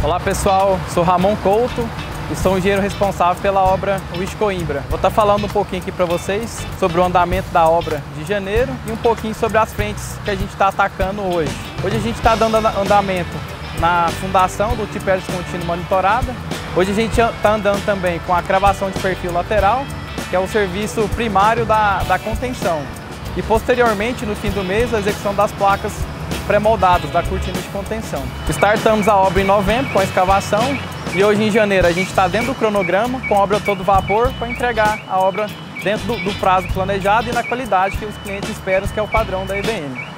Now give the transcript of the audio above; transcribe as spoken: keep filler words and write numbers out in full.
Olá pessoal, sou Ramon Couto e sou o engenheiro responsável pela obra Wish Coimbra. Vou estar falando um pouquinho aqui para vocês sobre o andamento da obra de janeiro e um pouquinho sobre as frentes que a gente está atacando hoje. Hoje a gente está dando andamento na fundação do tipo hélice contínua monitorada. Hoje a gente está andando também com a cravação de perfil lateral, que é o serviço primário da, da contenção. E posteriormente, no fim do mês, a execução das placas pré-moldadas da cortina de contenção. Startamos a obra em novembro com a escavação e hoje em janeiro a gente está dentro do cronograma com a obra a todo vapor para entregar a obra dentro do, do prazo planejado e na qualidade que os clientes esperam, que é o padrão da E B M.